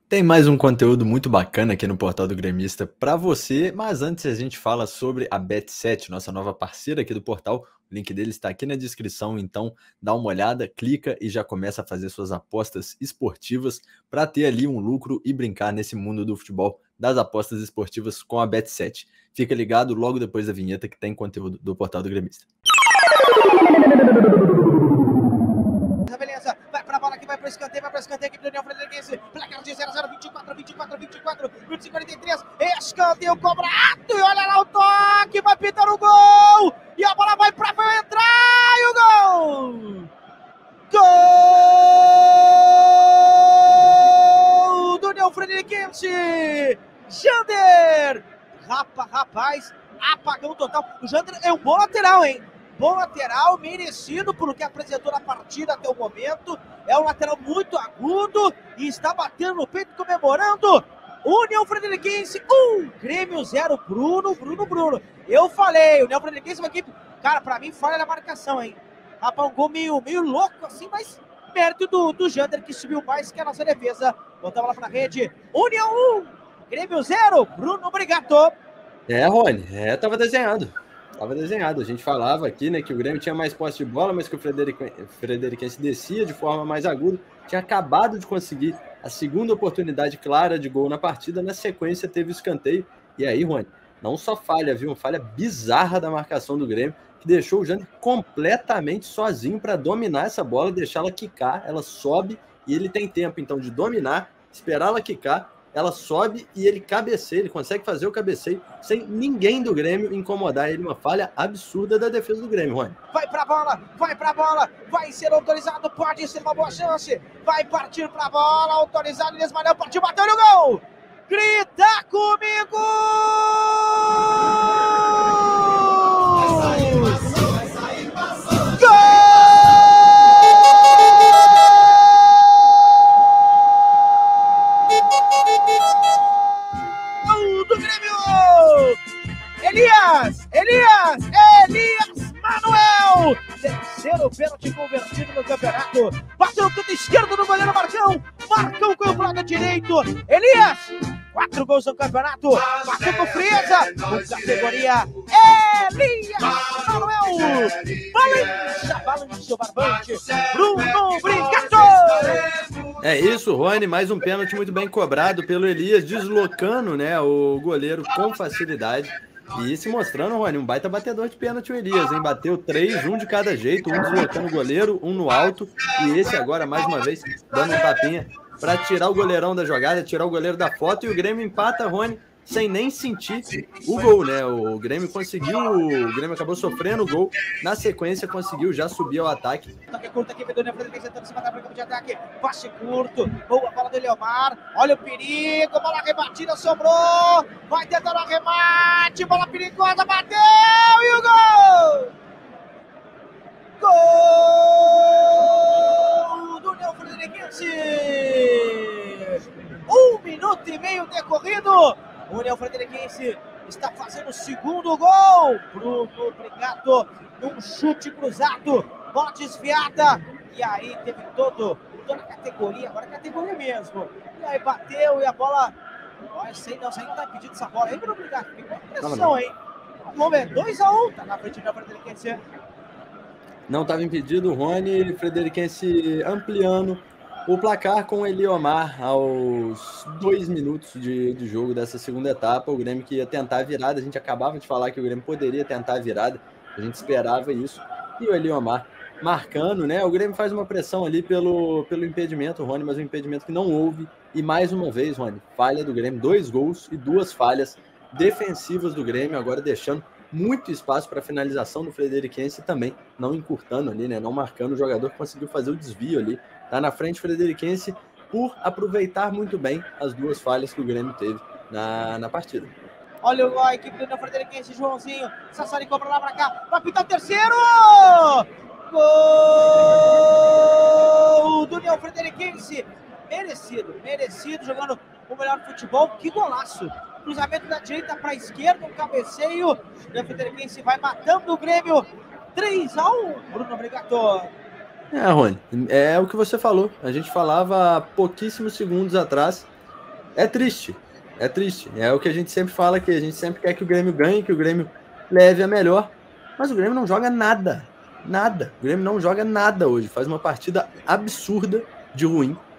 Tem mais um conteúdo muito bacana aqui no Portal do Gremista para você, mas antes a gente fala sobre a Bet7, nossa nova parceira aqui do portal. O link dele está aqui na descrição, então dá uma olhada, clica e já começa a fazer suas apostas esportivas para ter ali um lucro e brincar nesse mundo do futebol das apostas esportivas com a Bet7. Fica ligado logo depois da vinheta que tem conteúdo do Portal do Gremista. Beleza, vai pra bola aqui, vai pro escanteio aqui pro União Frederiquense, placar de 0-0, 24, 43, escanteio cobrado, e olha lá o toque, vai pintar o gol, e a bola vai entrar, e o gol! Gol do União Frederiquense, Jander, rapaz, apagão total, o Jander é um bom lateral, hein? Bom lateral, merecido por o que apresentou na partida até o momento. É um lateral muito agudo e está batendo no peito, comemorando. União Frederiquense 1, Grêmio 0, Bruno. Eu falei, União Frederiquense é uma equipe, cara, pra mim falha na marcação, hein? Rapaz, um gol meio louco assim, mas perto do Jander, que subiu mais que a nossa defesa. Botamos lá pra rede. União 1, Grêmio 0, Bruno Brigato. Rony, tava desenhado. Tava desenhado, a gente falava aqui, né, que o Grêmio tinha mais posse de bola, mas que o Frederiquense descia de forma mais aguda, tinha acabado de conseguir a segunda oportunidade clara de gol na partida, na sequência teve o escanteio, e aí, Rony, não só falha, viu, uma falha bizarra da marcação do Grêmio, que deixou o Jander completamente sozinho para dominar essa bola, deixá-la quicar, ela sobe, e ele tem tempo, então, de dominar, esperar ela quicar, ela sobe e ele cabeceia, ele consegue fazer o cabeceio sem ninguém do Grêmio incomodar ele, uma falha absurda da defesa do Grêmio, Rony. Vai pra bola, vai ser autorizado, pode ser uma boa chance, vai partir pra bola, autorizado, Nesmanel partiu, bateu no gol! Grita comigo! Elias Manuel, terceiro pênalti convertido no campeonato, bateu no canto esquerdo do goleiro Marcão com o lado direito, Elias, 4 gols no campeonato, bateu com frieza, com categoria Elias Manuel, balança o barbante, Bruno Brigato. É isso, Rony, mais um pênalti muito bem cobrado pelo Elias, deslocando, né, o goleiro com facilidade. E se mostrando, Rony, um baita batedor de pênalti o Elias, hein? Bateu 3, um de cada jeito, um deslocando o goleiro, um no alto, e esse agora, mais uma vez, dando um tapinha para tirar o goleirão da jogada, tirar o goleiro da foto, e o Grêmio empata, Rony, sem nem sentir o gol, né? O Grêmio acabou sofrendo o gol, na sequência conseguiu já subir ao ataque. Toque curto aqui, Bedônia Frederiquense tentando se matar para o campo de ataque, passe curto, boa bola do Eliomar, olha o perigo, bola rebatida, sobrou, vai tentando o arremate, bola perigosa, bateu e o gol! Gol do União Frederiquense! 1 minuto e meio decorrido, o União Frederiquense está fazendo o segundo gol. Bruno Brigato num chute cruzado, bola desviada, e aí teve toda a categoria, agora a categoria mesmo. E aí bateu e a bola, sei não tá impedido essa bola aí, Bruno Brigato, ficou pressão, hein? Vamos ver, 2-1, tá na frente da Frederiquense. Não estava impedido, o Rony, Frederiquense ampliando o placar com o Eliomar aos 2 minutos de jogo dessa segunda etapa. O Grêmio que ia tentar a virada, a gente acabava de falar que o Grêmio poderia tentar a virada, a gente esperava isso. E o Eliomar marcando, né? O Grêmio faz uma pressão ali pelo impedimento, Rony, mas um impedimento que não houve. E mais uma vez, Rony, falha do Grêmio, 2 gols e 2 falhas defensivas do Grêmio, agora deixando muito espaço para a finalização do Frederiquense e também não encurtando ali, né? Não marcando o jogador que conseguiu fazer o desvio ali. Tá na frente Frederiquense por aproveitar muito bem as 2 falhas que o Grêmio teve na partida. Olha a equipe do Frederiquense, Joãozinho, Sassari compra lá pra cá, vai pintar o terceiro! Gol do União Frederiquense! Merecido, jogando o melhor futebol, que golaço! Cruzamento da direita para a esquerda, um cabeceio, o União Frederiquense vai matando o Grêmio, 3-1, Bruno Brigato. Rony, é o que você falou. A gente falava há pouquíssimos segundos atrás É triste. É triste. É o que a gente sempre fala, que a gente sempre quer que o Grêmio ganhe, que o Grêmio leve a melhor. Mas o Grêmio não joga nada. Nada. O Grêmio não joga nada hoje. Faz uma partida absurda de ruim.